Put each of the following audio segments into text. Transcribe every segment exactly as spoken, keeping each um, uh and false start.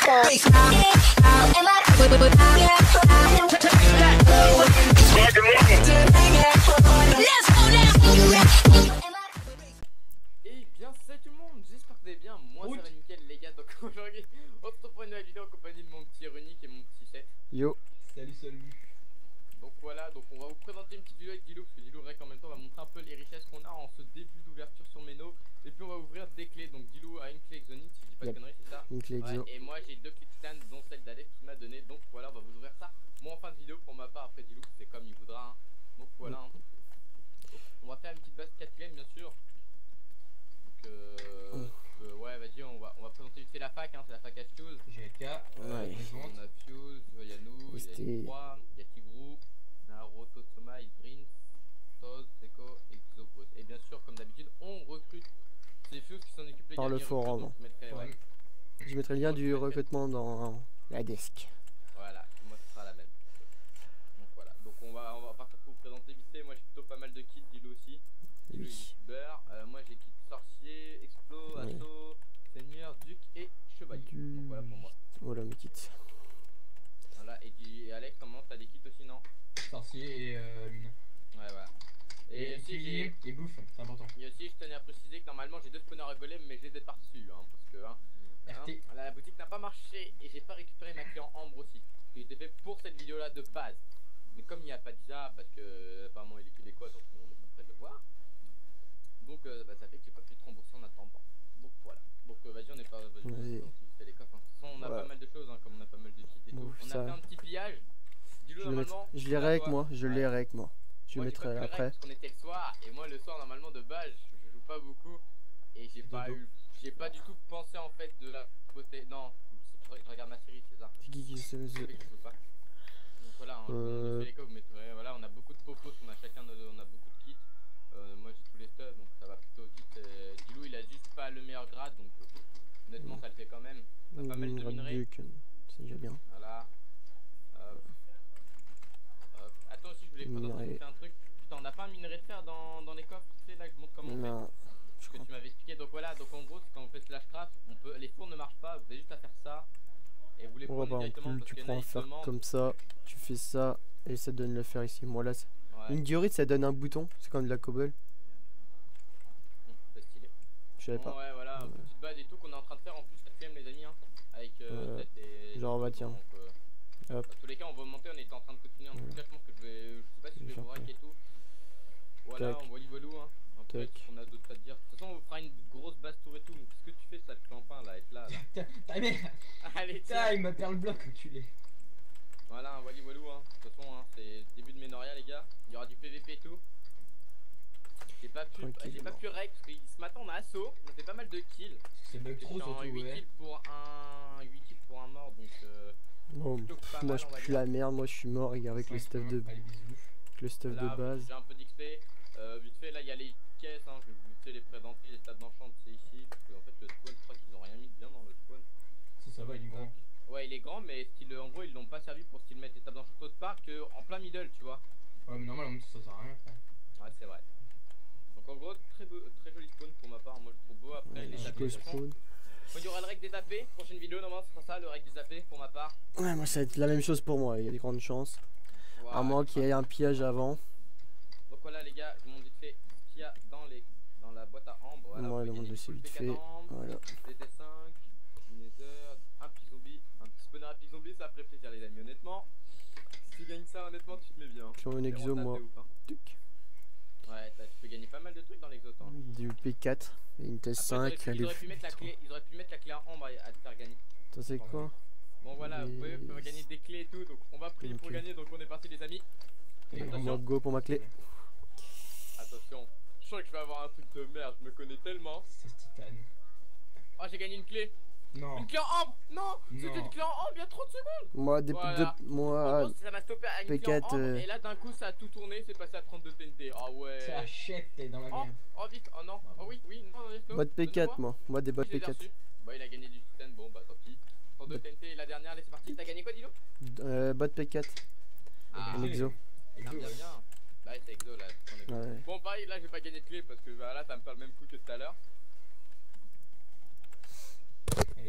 bien salut tout le monde, j'espère que vous allez bien, moi ça va nickel les gars. Donc aujourd'hui on se retrouve pour une nouvelle vidéo en compagnie de mon petit Runic et mon petit Seth. Yo. Salut salut. Donc voilà, donc on va vous présenter une petite vidéo avec Dilou, parce que Dilou Rec en même temps va montrer un peu les richesses qu'on a en ce début d'ouverture sur Meno. Et puis on va ouvrir des clés, donc Dilou a une clé Exonite, si je dis pas de Yep. conneries, c'est ça. Une clé Ouais, Exo. et moi j'ai deux clés Titan, dont celle d'Alex qui m'a donné. Donc voilà, on va vous ouvrir ça. Moi en fin de vidéo pour ma part, après Dilou c'est comme il voudra hein. Donc voilà hein. Donc, on va faire une petite base quatre clés bien sûr. Donc euh, Mm. euh, ouais vas-y on va, on va présenter vite fait la fac hein, c'est la fac à Fuse. G L K, euh, Ouais. On a Fuse, il y a nous, il y a trois, il y a Tigrou, Naruto, Soma, Isbrin, Toz, Seko et Xopos. Et bien sûr comme d'habitude on recrute. C'est Fuse qui s'en occupe les Par gars, le qui forum. recrutent, donc je mettrai, ouais. Je mettrai le lien du recrutement dans la desk. Voilà, moi ce sera la même. Donc voilà, donc on va, on va partir pour vous présenter vite fait. Moi j'ai plutôt pas mal de kits, Dilou aussi. Dilou Oui. Beurre, euh, moi j'ai kit sorcier, explo, Oui. assaut, seigneur, duc et chevalier. Du... Donc voilà pour moi. Voilà mes kits. Voilà, et, du- et Alex, comment t'as des kits aussi non? sorcier et euh, lune. Ouais voilà. Et, Et aussi j'ai... pilier et bouffe, c'est important. Et aussi je tenais à préciser que normalement j'ai deux spawners à golem mais je les ai pas reçus hein, parce que hein, R T. hein, la boutique n'a pas marché et j'ai pas récupéré ma clé en ambre aussi. Qui était fait pour cette vidéo là de base. Mais comme il n'y a pas d'Isa parce que apparemment il est québécois donc on est pas prêt de le voir. Donc euh, bah, ça fait que j'ai pas pu te rembourser en attendant. Donc voilà. Donc euh, vas-y on est pas. Vas-y, Vas-y. on fait les coffres. Hein. De toute façon on a Ouais. pas mal de choses hein, comme on a pas mal de kits et Bon, tout. On ça- a fait un petit pillage. Dis-le Je, le mettrai- normalement. je on lirai a avec quoi moi. Je Ouais. lirai avec moi. Je Moi, le j'ai pas mettrai pu le après. rec parce qu'on était le soir et moi le soir normalement de base je, je joue pas beaucoup et j'ai pas Dodo. eu j'ai pas du tout pensé en fait de la beauté. Non, je, je regarde ma série c'est ça. C'est qui qui se Ça fait que je joue pas. Donc voilà, hein, Euh. on fait les coffres, vous mettrez- voilà, on a beaucoup de popos, on a chacun nos- on a beaucoup de kits. Euh, moi j'ai tous les stuff donc ça va plutôt vite. Euh, Dilou il a juste pas le meilleur grade donc euh, honnêtement ça le fait quand même. On a pas mal de minerais. C'est déjà bien. Voilà. Hop. Hop. Attends aussi je voulais présenter Minerai. vous faire un truc. Putain on a pas un minerai de fer dans, dans les coffres, tu sais là que je montre comment on fait. Non. Je Ce que crois. tu m'avais expliqué. Donc voilà, donc en gros c'est quand on fait slash craft, on peut, les fours ne marchent pas, vous avez juste à faire ça. Et vous les On prenez va par directement exemple, parce tu qu'il y en prends a un qui fer demandent. comme ça. Tu fais ça. Et ça te donne le fer ici. Moi là, c'est- Ouais, une diorite ça donne un bouton. C'est comme de la cobble. c'est stylé. Je savais Bon, pas. ouais, voilà, Ouais. petite base et tout qu'on est en train de faire en plus quatrième les amis hein, avec euh, Ouais. Seth et Genre, bah, tiens. donc, euh, Hop. dans tous les cas on va monter, on était en train de continuer en tout Ouais. cas je pense que je vais, je sais pas si je vais vous rack et tout. Voilà, Tac. on voit l'Ivolou hein. Après Tac. on a d'autres à te dire. De toute façon on fera une grosse base tour et tout. Mais qu'est-ce que tu fais ça le clampin là, être là, là. Tiens, timé. Allez tiens. Tiens, il m'a perdu le bloc, enculé. Voilà, un Wally Walou hein. De toute façon hein, c'est début de Ménoria les gars. Il y aura du P V P et tout. J'ai pas pu, j'ai pas pu rec parce que ce matin on a assaut, on a fait pas mal de kills. C'est bug trop J'étais en surtout, huit ouais. kills pour un huit kills pour un mort donc euh, Bon, plutôt pff, pas moi mal, je on va pue dire. la merde. Moi je suis mort avec le cinq stuff de, points. Allez, bisous. le stuff Là, de base. j'ai un peu d'X P. Euh, vite fait là il y a les caisses hein, je vais vous vite fait les présenter, les stades d'enchant c'est ici. Parce que en fait le spawn je crois qu'ils ont rien mis de bien dans le spawn. Si ça va, il est grand. Ouais il est grand mais style, en gros ils l'ont pas servi pour style mettre les tables d'enchant autre part que en plein middle tu vois. Ouais, mais normal, ça sert à rien, frère. Ouais c'est vrai. Donc en gros très, beau, très joli spawn pour ma part, moi je trouve beau. Après les Je tapés peux de fond. spawn. Quand il y aura le rec des A P, prochaine vidéo normalement ce sera ça le rec des A P pour ma part. Ouais, moi ça va être la même chose pour moi. Il y a des grandes chances. Voilà. À moins qu'il y ait un pillage avant. Donc voilà les gars, je vous montre vite fait ce qu'il y a dans, les, dans la boîte à ambre. Voilà, Moi, vous le voyez monde des aussi full vite P quatre fait. ambre, Voilà. des T cinq, du nether, un petit zombie, un petit spawner à petit zombie, ça ferait plaisir les amis honnêtement. Si tu gagnes ça honnêtement tu te mets bien. Puis un exo, moi. Ouf, hein. Tuc. Ouais, tu peux gagner pas mal de trucs dans l'exo hein. Du P quatre. Et une T cinq. Après, ils, auraient pu, ils, auraient pu mettre la clé, ils auraient pu mettre la clé en ambre à, à te faire gagner. Ça c'est quoi? Bon voilà, vous pouvez, vous pouvez gagner des clés et tout, donc on va prier pour Ok. gagner, donc on est parti les amis. Et Moi Attention. go pour ma clé. Attention, je sens que je vais avoir un truc de merde, je me connais tellement. C'est titane. Oh j'ai gagné une clé. Non. Une clé en ambre. Non, c'était Non. une clé en ambre il y a trente secondes. Moi, des Voilà. de, En moi, gros, ça m'a stoppé à une P clé en quatre, ambre, euh, et là d'un coup ça a tout tourné, c'est passé à trente-deux T N T. Ah ouais. Ça achète, t'es dans la Oh, merde. oh vite, oh non, oh oui, oui, non, non, non, bot P quatre, moi. Moi, des bots Je P l'ai quatre. reçu. Bah il a gagné du titane, bon bah tant pis. trente-deux T N T la dernière, allez c'est parti. T'as gagné quoi Dilo? Euh, bot P quatre. Ah, Un exo. bien, Exo, bien, ouais. bien. Bah c'est exo là, ton exo. Ouais. Bon pareil, là j'ai pas gagné de clé parce que bah, là ça me fait le même coup que tout à l'heure. Et là, c'est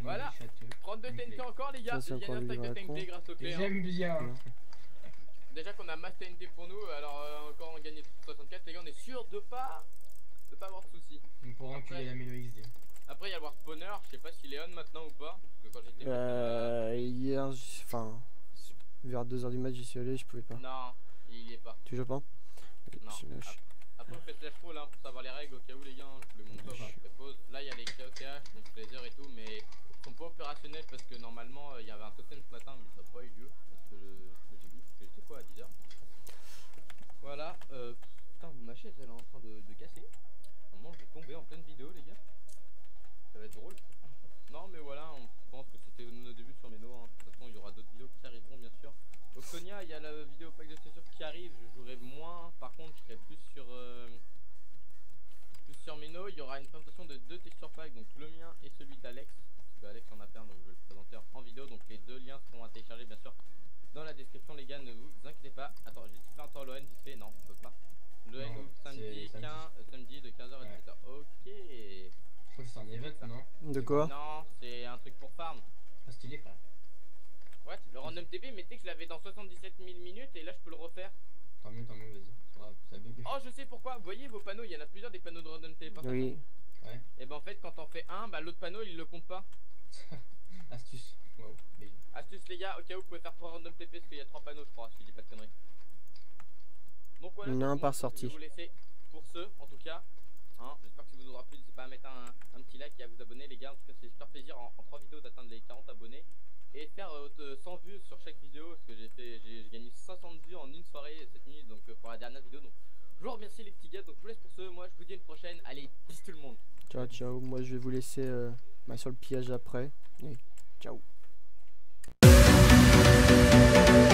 tellement Voilà. châteux. trente-deux Il me T N T plaît. encore les gars. Ça, c'est Il y a encore un le stack de livre à T N T con. grâce au clé. hein. J'aime bien. Voilà. Déjà qu'on a masse T N T pour nous, alors euh, encore on gagne soixante-quatre, les gars, on est sûr de pas de pas avoir de soucis. Donc pour Après- enculer la Mélo X D. Après il y a le War Spawner, je sais pas s'il est on maintenant ou pas, parce que quand j'étais Euh, hier, j'- enfin, vers deux heures du match, j'y suis allé, je pouvais pas. non, il y est pas. Tu joues pas? Non. Je- je- Après on fait slash roll hein, pour savoir les règles au cas où les gars, hein, je voulais montrer Ouais. je pause. Là il y a les K O T H, donc les heures et tout, mais ils sont pas opérationnels parce que normalement euh, il y avait un totem ce matin, mais ça n'a pas eu lieu, parce que, je- ce que j'ai vu, parce que j'étais quoi à dix heures. Voilà, euh, putain mon machette elle est en train de, de casser. Normalement je vais tomber en pleine vidéo les gars. Ça va être drôle. Non mais voilà, on pense que c'était nos débuts sur Meno, hein. De toute façon il y aura d'autres vidéos qui arriveront bien sûr. Au Sonia il y a la vidéo pack de César qui arrive, je jouerai moins, par contre je serai plus sur euh, plus sur Meno, il y aura une présentation de deux texture packs, donc le mien et celui d'Alex. Parce que Alex en a fait un donc je vais le présenter en vidéo, donc les deux liens seront à télécharger bien sûr dans la description les gars, ne vous inquiétez pas. Attends, j'ai fait un temps l'O N vite fait, non, on peut pas. L'O N Non, samedi, c'est samedi. quinze, euh, samedi de quinze heures à Ouais. dix-sept heures. Ok. Je crois que c'est un event, non? De quoi? Non, c'est un truc pour farm. Ah, stylé, frère. Ouais, le random T P, mais tu sais que je l'avais dans soixante-dix-sept mille minutes et là je peux le refaire. Tant mieux, tant mieux, vas-y. C'est grave, ça bug. Oh, je sais pourquoi. Vous voyez vos panneaux, il y en a plusieurs des panneaux de random T P. Oui. Et ben en fait, quand t'en fais un, bah l'autre panneau il le compte pas. Astuce. Waouh, B G. Astuce les gars, au cas où vous pouvez faire trois random T P parce qu'il y a trois panneaux, je crois, si je dis pas de conneries. Donc voilà, Il y en a donc, un moi, par je sortie. vais vous laisser pour ceux en tout cas. Hein, j'espère que ça vous aura plu, n'hésitez pas à mettre un, un petit like et à vous abonner les gars. En tout cas, c'est super plaisir en, en trois vidéos d'atteindre les quarante abonnés. Et faire euh, de- cent vues sur chaque vidéo parce que j'ai fait j'ai j'ai gagné soixante vues en une soirée cette nuit donc euh, pour la dernière vidéo. Donc je vous remercie les petits gars. Donc je vous laisse pour ceux, moi je vous dis à une prochaine. Allez, peace tout le monde. Ciao, ciao. Moi, je vais vous laisser euh, bah, sur le pillage après. Et ciao.